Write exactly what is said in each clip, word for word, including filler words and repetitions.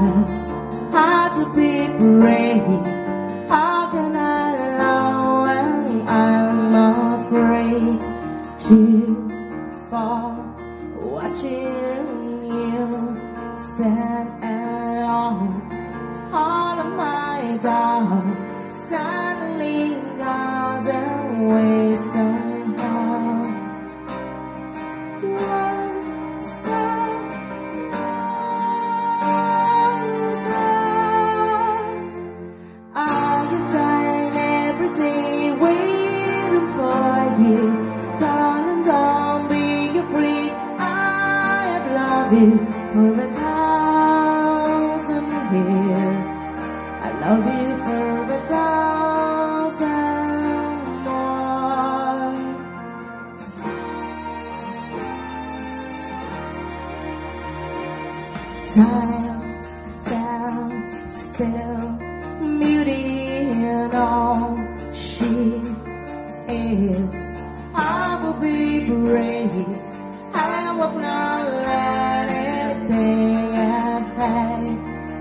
just had to be brave. How can I love when I'm afraid to fall? Watching you stand alone, all of my doubt suddenly goes away somehow. One step closer. I have died every day waiting for you. Darling, don't be afraid. I have loved you for a thousand years. I love you for a thousand more. Time stand still, beauty and all she is. I will be brave. I will not let anything affect.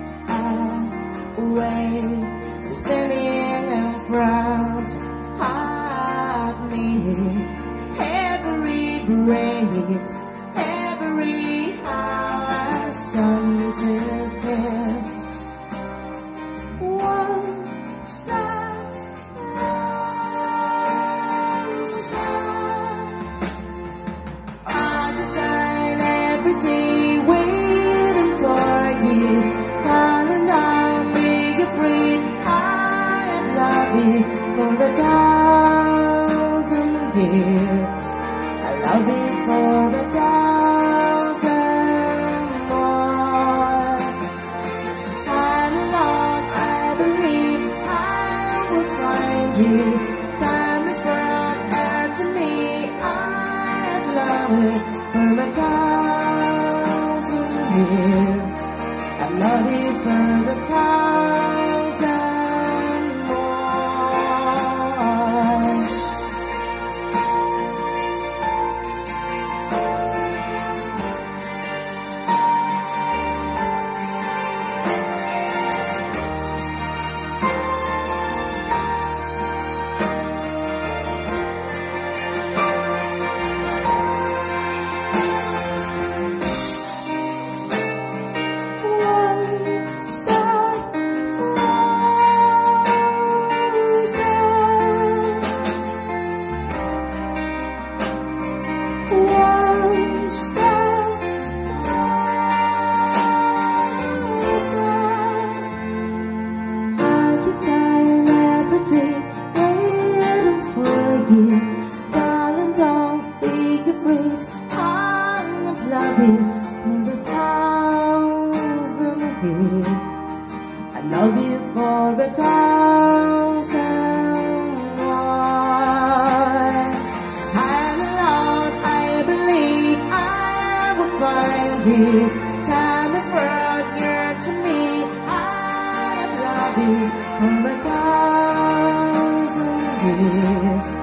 I wait, standing in front of me. Every breath, every hour has come to this. One step closer. I could die every day waiting for you. Darling, don't be afraid. I love you for a thousand years. I love you for a thousand more. And Lord, I believe I will find you. Time is brought air to me. I love you for a thousand years. I love you for a thousand more. One step closer. One step closer. I could die every day waiting for you. Darling, don't be afraid. I'm gonna love you for a thousand years. I love you for a thousand more. And Lord, I believe I will find you. Time is brought near to me. I love you for a thousand years.